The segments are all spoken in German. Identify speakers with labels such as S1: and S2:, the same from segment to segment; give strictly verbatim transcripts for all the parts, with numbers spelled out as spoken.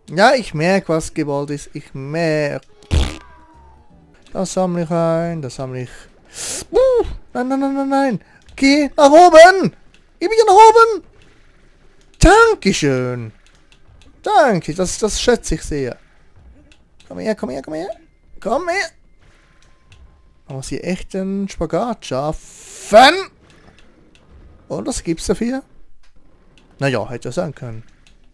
S1: Ja, ich merke, was gewollt ist. Ich merke. Das sammle ich ein, das sammle ich. Uh, nein, nein, nein, nein, nein. Geh nach oben. Ich bin nach oben. Dankeschön. Danke, das, das schätze ich sehr. Komm her, komm her, komm her. Komm her. Man muss hier echt einen Spagat schaffen. Und was gibt's dafür? Naja, hätte ja sein können.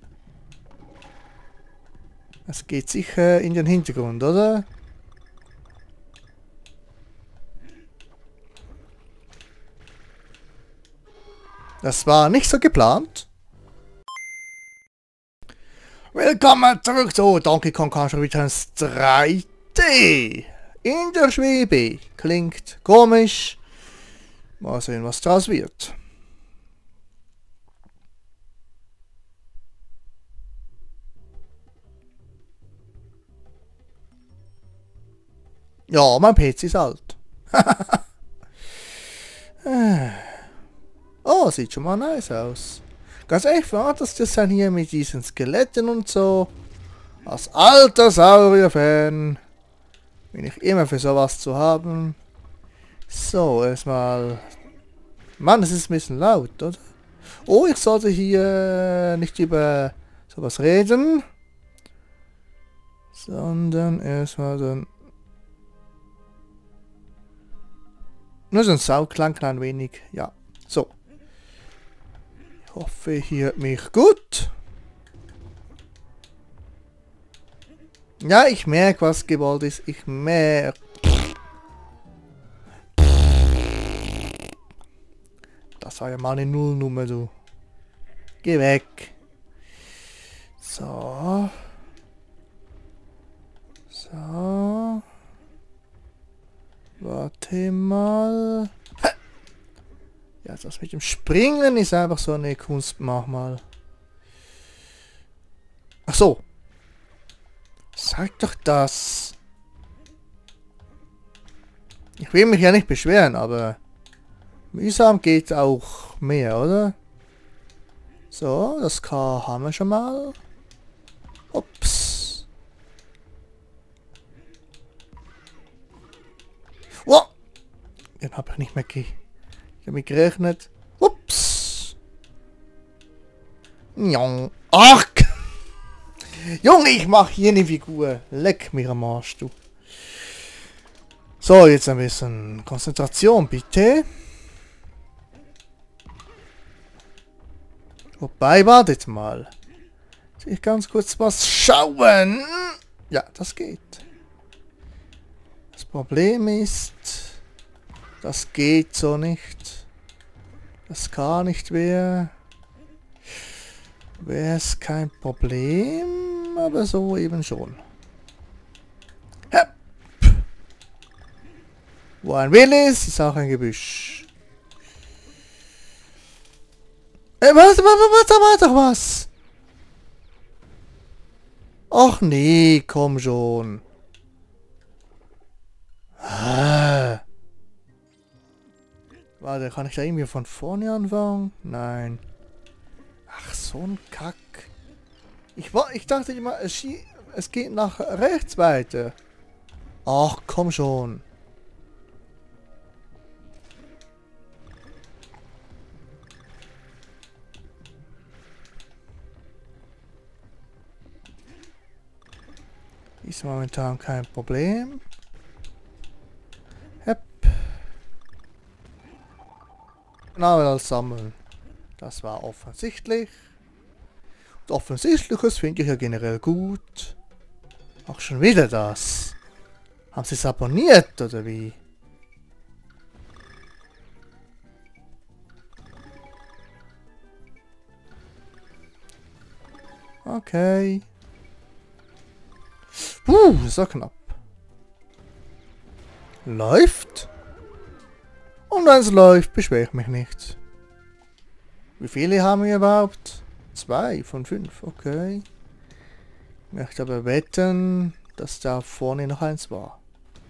S1: Es geht sicher in den Hintergrund, oder? Das war nicht so geplant. Willkommen zurück zu Donkey Kong Country Returns drei D. In der Schwebe. Klingt komisch. Mal sehen, was draus wird. Ja, mein P C ist alt. Oh, sieht schon mal nice aus. Ganz echt Fantasy-Design hier mit diesen Skeletten und so. Als alter Saurier-Fan bin ich immer für sowas zu haben. So, erstmal... Mann, es ist ein bisschen laut, oder? Oh, ich sollte hier nicht über sowas reden. Sondern erstmal dann... Nur so ein Sauklang, klein wenig. Ja, so. Ich hoffe, ihr hört mich gut. Ja, ich merke, was gewollt ist. Ich merke. Das war ja mal eine Nullnummer, du. Geh weg. So. So. Warte mal. Ja, das mit dem Springen ist einfach so eine Kunst. Mach mal. Ach so. Sag doch das. Ich will mich ja nicht beschweren, aber mühsam geht auch mehr, oder? So, das K haben wir schon mal. Ups. Wow. Den habe ich nicht mehr ge ich hab mit gerechnet. Ups. Jong. Ach. Junge, ich mach hier eine Figur. Leck mir am Arsch, du. So, jetzt ein bisschen Konzentration, bitte. Wobei, wartet mal. Soll ich ganz kurz was schauen? Ja, das geht. Das Problem ist, das geht so nicht. Das kann nicht mehr. Wäre es kein Problem, aber so eben schon. Hepp. Wo ein Will ist, ist auch ein Gebüsch. Äh, warte, warte, warte, warte, was? Ach nee, komm schon. Ah. Warte, kann ich da irgendwie von vorne anfangen? Nein. Ach, so ein Kack. Ich, ich dachte immer, es, es geht nach rechts weiter. Ach, komm schon. Ist momentan kein Problem. Hepp. Genau, das Sammeln. Das war offensichtlich. Und Offensichtliches finde ich ja generell gut. Auch schon wieder das. Haben sie es abonniert oder wie? Okay. Uh, das war knapp. Läuft. Und wenn es läuft, beschwere ich mich nicht. Wie viele haben wir überhaupt? Zwei von fünf, okay. Ich möchte aber wetten, dass da vorne noch eins war.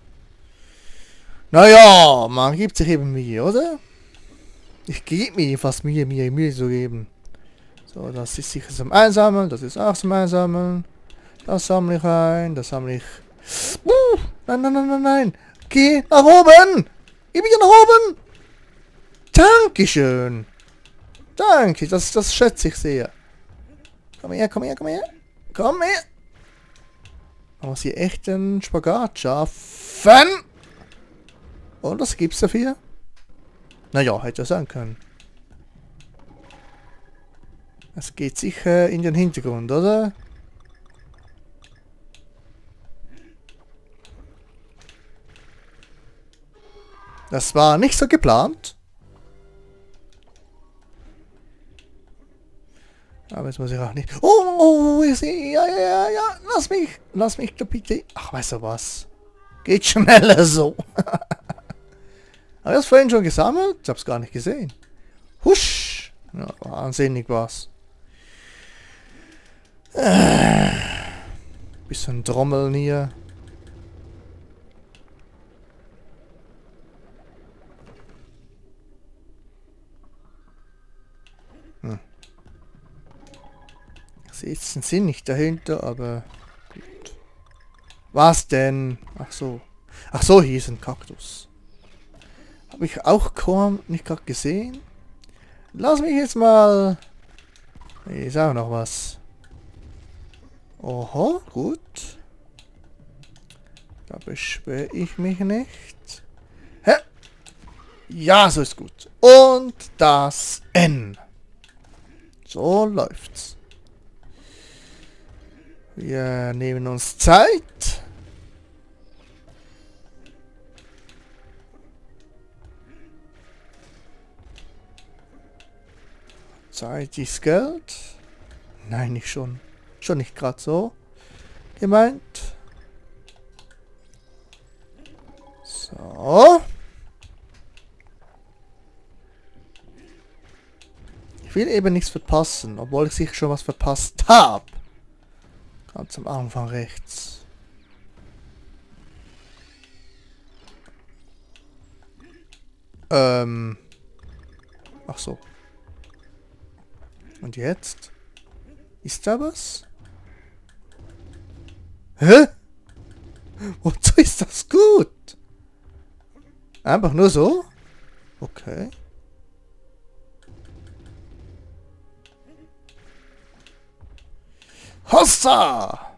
S1: Naja, man gibt sich eben Mühe, oder? Ich gebe mir fast Mühe, mir Mühe zu geben. So, das ist sicher zum Einsammeln, das ist auch zum Einsammeln. Das sammle ich ein, das sammle ich... Uh, nein, nein, nein, nein, nein. Geh nach oben. Geh wieder nach oben. Dankeschön. Danke, das, das schätze ich sehr. Komm her, komm her, komm her. Komm her. Man muss hier echt einen Spagat schaffen. Und was gibt's dafür? Naja, hätte ja sein können. Es geht sicher in den Hintergrund, oder? Das war nicht so geplant. Aber jetzt muss ich auch nicht... Oh, oh, ich sehe... Ja, ja, ja, ja. Lass mich... Lass mich da bitte... Ach, weißt du was? Geht schneller so. Habe ich das vorhin schon gesammelt? Ich hab's gar nicht gesehen. Husch! Ja, wahnsinnig was. Äh, bisschen Trommeln hier. Hm. Ich sehe jetzt den Sinn nicht dahinter, aber gut. Was denn? Ach so. Ach so, hier ist ein Kaktus. Habe ich auch kaum nicht gerade gesehen. Lass mich jetzt mal... Hier ist auch noch was. Oho, gut. Da beschwere ich mich nicht. Hä? Ja, so ist gut. Und das N. So läuft's. Wir nehmen uns Zeit. Zeit ist Geld. Nein, nicht schon. Schon nicht gerade so gemeint. So. Ich will eben nichts verpassen, obwohl ich sicher schon was verpasst habe. Ganz am Anfang rechts. Ähm. Ach so. Und jetzt? Ist da was? Hä? Wozu ist das gut? Einfach nur so? Okay. Hossa!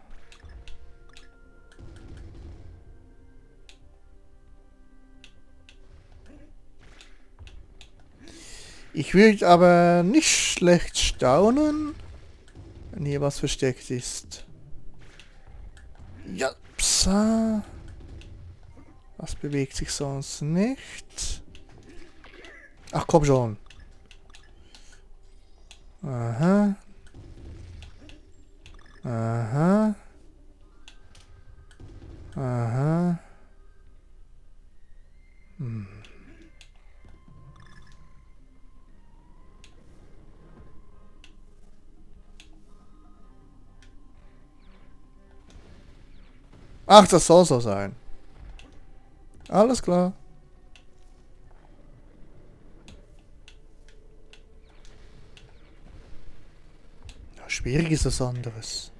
S1: Ich würde aber nicht schlecht staunen, wenn hier was versteckt ist. Ja, psa. Was bewegt sich sonst nicht? Ach komm schon. Aha. Aha. Aha. Hm. Ach, das soll so sein. Alles klar. Ja, schwierig ist das anderes.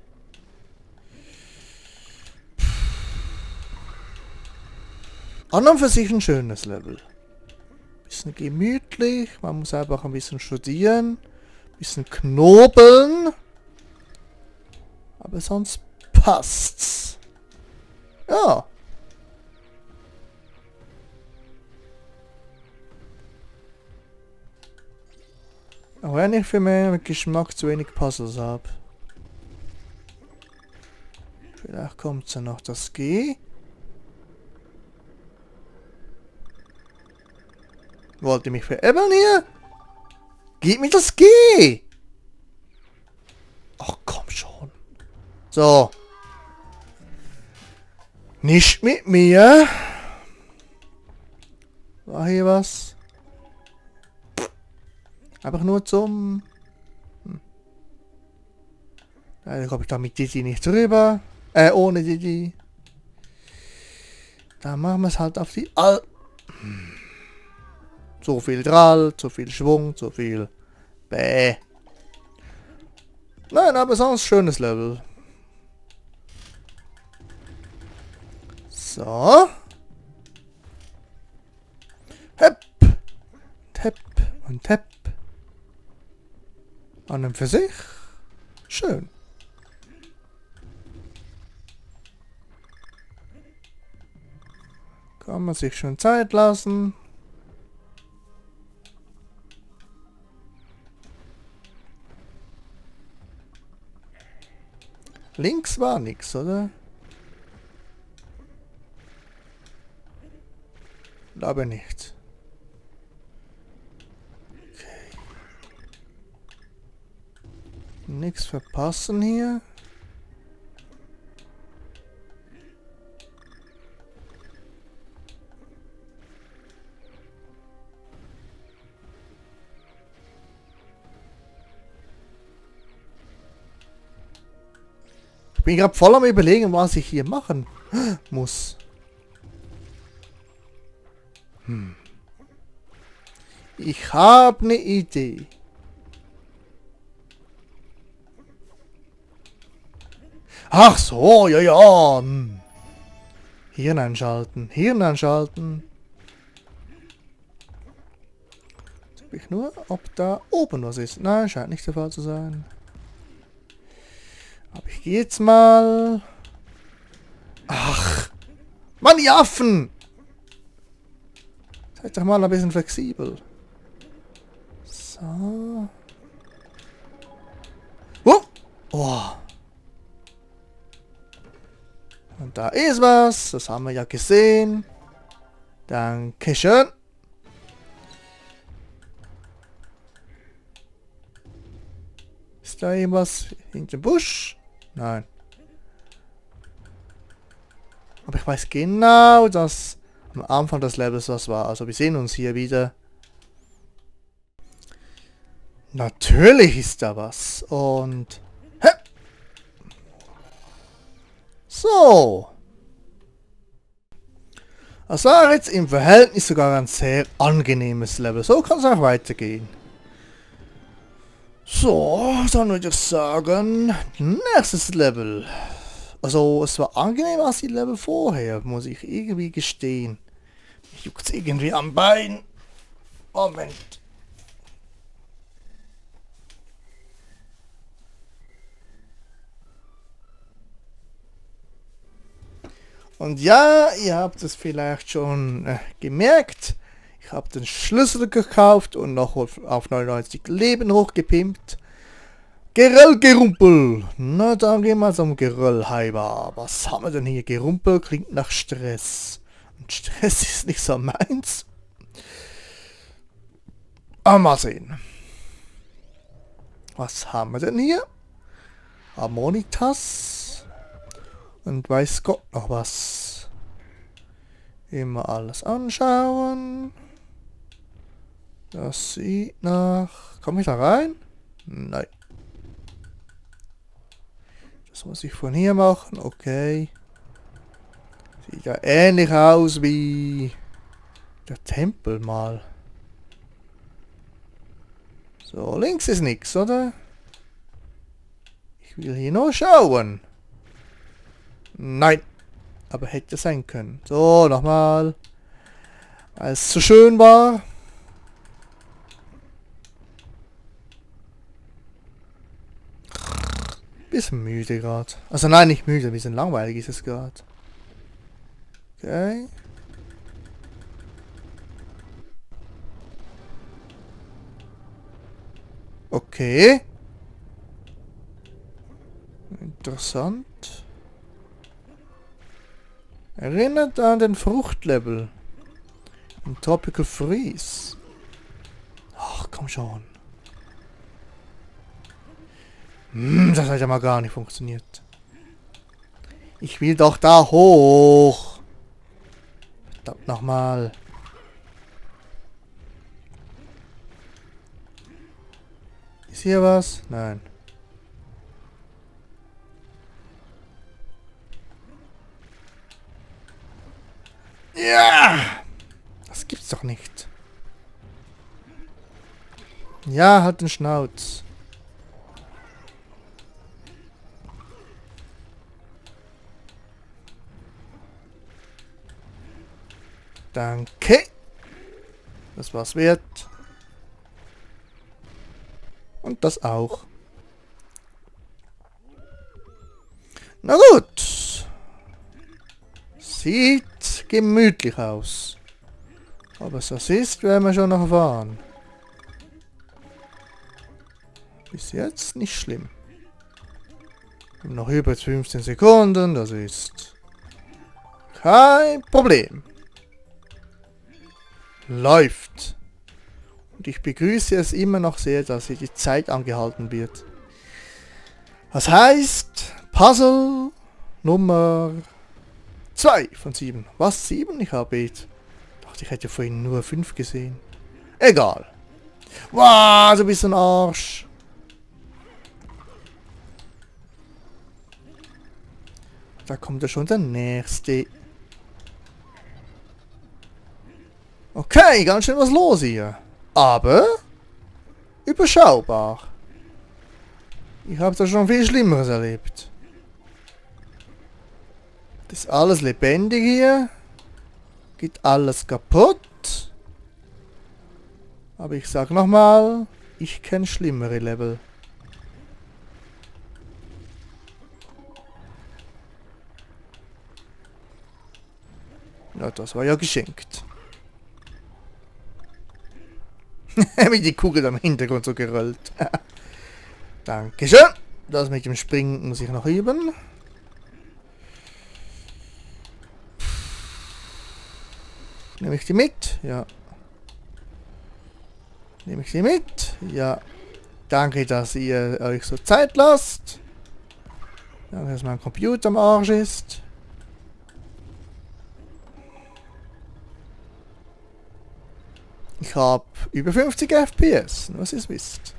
S1: An und für sich ein schönes Level. Bisschen gemütlich. Man muss einfach ein bisschen studieren. Bisschen knobeln. Aber sonst passt's. Ja. Auch wenn ich für meinen Geschmack zu wenig Puzzles habe. Vielleicht kommt ja noch das G. Wollt ihr mich veräppeln hier? Gib mir das G! Ach komm schon. So. Nicht mit mir. War hier was? Einfach nur zum... Hm. Da komme ich da mit Didi nicht drüber. Äh, ohne Didi. Da machen wir es halt auf die Al... Hm. So viel Drall, zu viel Schwung, zu viel... Bäh. Nein, aber sonst schönes Level. So. Hepp. Und hepp. Und hepp. An und für sich. Schön. Kann man sich schon Zeit lassen. Links war nix, oder? Glaube nicht. Okay. Nichts verpassen hier. Ich bin gerade voll am Überlegen, was ich hier machen muss. Hm. Ich habe eine Idee. Ach so, ja, ja. Hm. Hirn einschalten, Hirn einschalten. Jetzt gucke ich nur, ob da oben was ist. Nein, scheint nicht der Fall zu sein. Aber ich gehe jetzt mal... Ach! Mann, die Affen! Seid doch mal ein bisschen flexibel. So. Oh! Oh. Und da ist was. Das haben wir ja gesehen. Dankeschön. Ist da irgendwas hinter dem Busch? Nein. Aber ich weiß genau, dass am Anfang des Levels was war. Also wir sehen uns hier wieder. Natürlich ist da was. Und... Hä? So. Das war jetzt im Verhältnis sogar ein sehr angenehmes Level. So kann es auch weitergehen. So, dann würde ich sagen, nächstes Level. Also, es war angenehmer als die Level vorher, muss ich irgendwie gestehen. Mich juckt's irgendwie am Bein. Moment. Und ja, ihr habt es vielleicht schon äh, gemerkt. Ich habe den Schlüssel gekauft und noch auf neunundneunzig Leben hochgepimpt. Geröllgerumpel. Na, dann gehen wir zum Geröllheiber. Was haben wir denn hier? Gerumpel klingt nach Stress. Und Stress ist nicht so meins. Aber mal sehen. Was haben wir denn hier? Harmonitas. Und weiß Gott noch was. Immer alles anschauen. Das sieht nach... Komme ich da rein? Nein. Das muss ich von hier machen. Okay. Sieht ja ähnlich aus wie der Tempel mal. So, links ist nichts, oder? Ich will hier nur schauen. Nein. Aber hätte sein können. So, nochmal. Weil es so schön war. Bisschen müde gerade. Also nein, nicht müde, ein bisschen langweilig ist es gerade. Okay. Okay. Interessant. Erinnert an den Fruchtlevel. Im Tropical Freeze. Ach, komm schon. Hm, das hat ja mal gar nicht funktioniert. Ich will doch da hoch. Verdammt nochmal. Ist hier was? Nein. Ja! Das gibt's doch nicht. Ja, halt den Schnauz. Danke. Das war's wert. Und das auch. Na gut. Sieht gemütlich aus. Aber was das ist, werden wir schon noch erfahren. Bis jetzt nicht schlimm. Wir haben noch über fünfzehn Sekunden, das ist kein Problem. Läuft. Und ich begrüße es immer noch sehr, dass hier die Zeit angehalten wird. Das heißt, Puzzle Nummer zwei von sieben. Was? sieben? Ich habe jetzt... dachte, ich hätte vorhin nur fünf gesehen. Egal. Wow, du bist ein Arsch. Da kommt ja schon der nächste. Okay, ganz schön was los hier. Aber überschaubar. Ich habe da schon viel Schlimmeres erlebt. Das ist alles lebendig hier. Geht alles kaputt. Aber ich sag nochmal, ich kenne schlimmere Level. Ja, das war ja geschenkt. Wie die Kugel am Hintergrund so gerollt. Dankeschön. Das mit dem Springen muss ich noch üben. Nehme ich die mit? Ja. Nehme ich sie mit? Ja. Danke, dass ihr euch so Zeit lasst. Danke, dass mein Computer am Arsch ist. Ich habe über fünfzig F P S, nur dass ihr es wisst.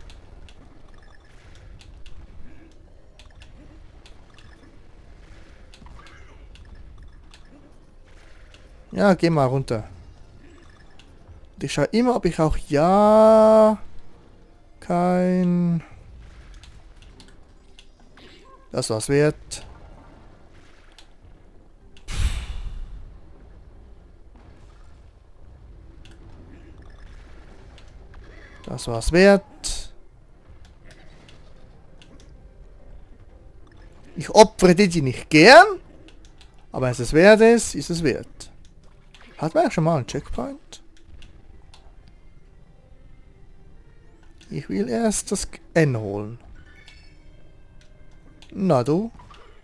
S1: Ja, geh mal runter. Und ich schaue immer, ob ich auch ja kein... Das war's wert. Das war's wert. Ich opfere die nicht gern. Aber wenn es es wert ist, ist es wert. Hat man ja schon mal einen Checkpoint? Ich will erst das N holen. Na du.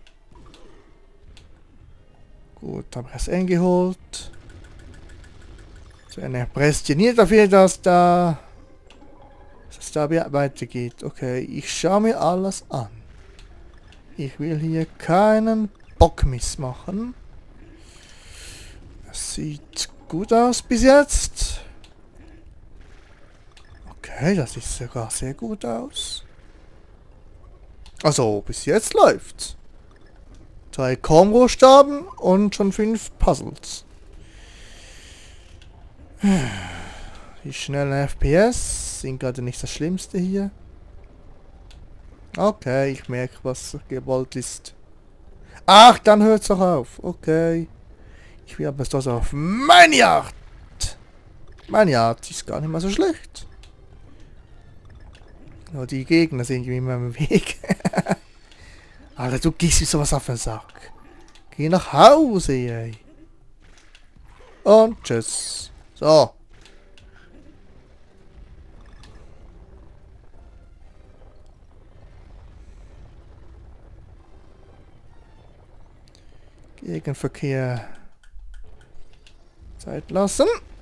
S1: Gut, habe ich das N geholt. So, er prästioniert dafür, dass da... dass es da weitergeht. Okay, ich schaue mir alles an. Ich will hier keinen Bockmiss machen. Das sieht gut aus bis jetzt. Okay, das sieht sogar sehr gut aus. Also, bis jetzt läuft's. Drei Kombo-Staben und schon fünf Puzzles. Die schnellen F P S sind gerade nicht das Schlimmste hier. Okay, ich merke, was gewollt ist. Ach, dann hört's doch auf. Okay. Ich will aber das auf meine Art. Meine Art ist gar nicht mal so schlecht. Nur die Gegner sind immer im Weg. Alter, du gehst wie sowas auf den Sack. Geh nach Hause, ey. Und tschüss. So. Gegenverkehr Zeit lassen.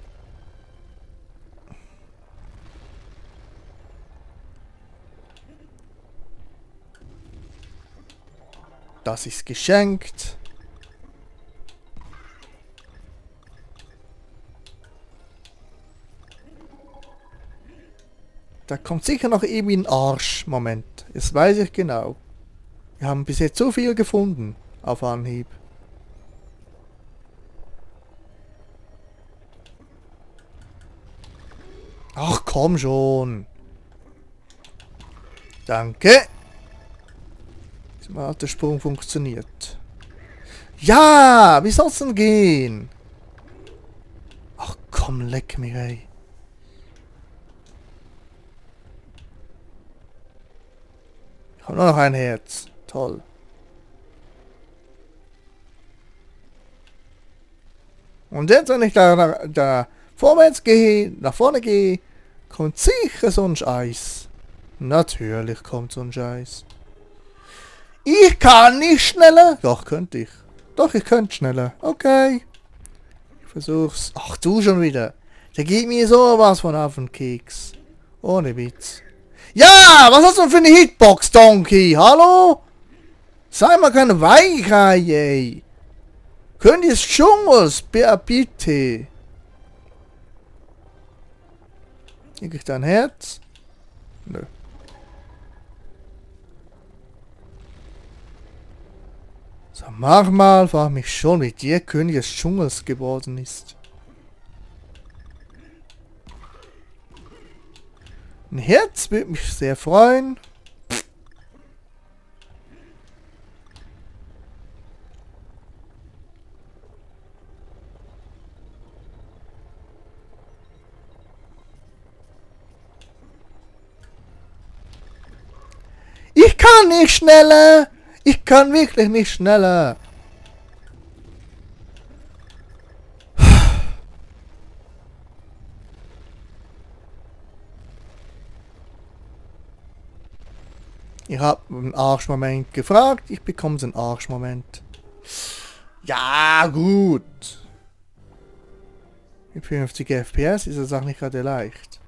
S1: Das ist geschenkt. Da kommt sicher noch irgendwie ein Arsch-Moment. Das weiß ich genau. Wir haben bis jetzt so viel gefunden auf Anhieb. Ach komm schon. Danke. Mal hat der Sprung funktioniert. Ja, wie soll's denn gehen? komm, leck mich, ey. Ich habe nur noch ein Herz. Toll. Und jetzt, wenn ich da, da, da vorwärts gehe, nach vorne gehe, kommt sicher so ein Scheiß. Natürlich kommt so ein Scheiß. Ich kann nicht schneller. Doch, könnte ich. Doch, ich könnte schneller. Okay. Ich versuch's. Ach, du schon wieder. Der geht mir sowas von auf den Keks. Ohne Witz. Ja, was hast du für eine Hitbox, Donkey? Hallo? Sei mal keine Weichei, ey. Könnt ihr es Dschungels, bitte? Krieg ich da ein Herz? Nö. So, mach mal, frag mich schon, wie der König des Dschungels geworden ist. Ein Herz würde mich sehr freuen. Ich kann nicht schneller! Ich kann wirklich nicht schneller! Ich habe einen Arschmoment gefragt, ich bekomme einen Arschmoment. Ja, gut! Mit fünfzig F P S ist das auch nicht gerade leicht.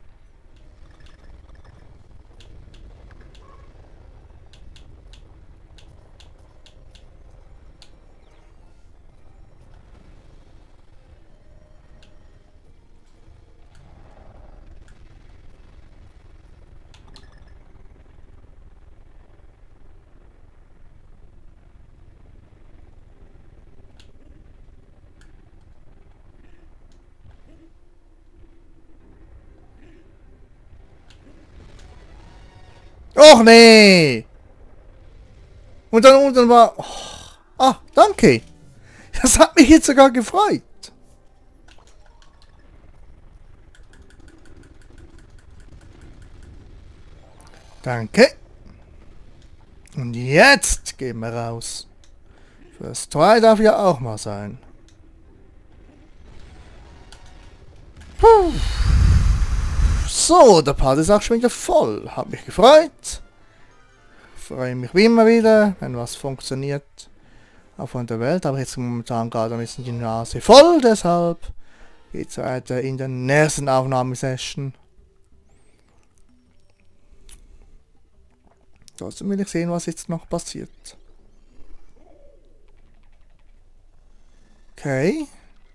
S1: Och nee! Und dann unten war... Oh, ah, danke! Das hat mich jetzt sogar gefreut. Danke. Und jetzt gehen wir raus. First Try darf ja auch mal sein. Puh. So, der Part ist auch schon wieder voll. Hat mich gefreut. Freue mich wie immer wieder, wenn was funktioniert. Auch von der Welt, aber jetzt momentan gerade ein bisschen die Nase voll, deshalb geht es weiter in der nächsten Aufnahmesession. Trotzdem will ich sehen, was jetzt noch passiert. Okay.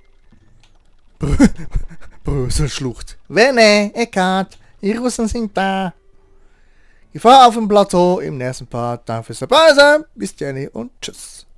S1: Bröselschlucht. Wenne, Eckart, die Russen sind da. Gefahr auf dem Plateau im nächsten Part. Danke fürs Dabei sein. Bis dann und tschüss.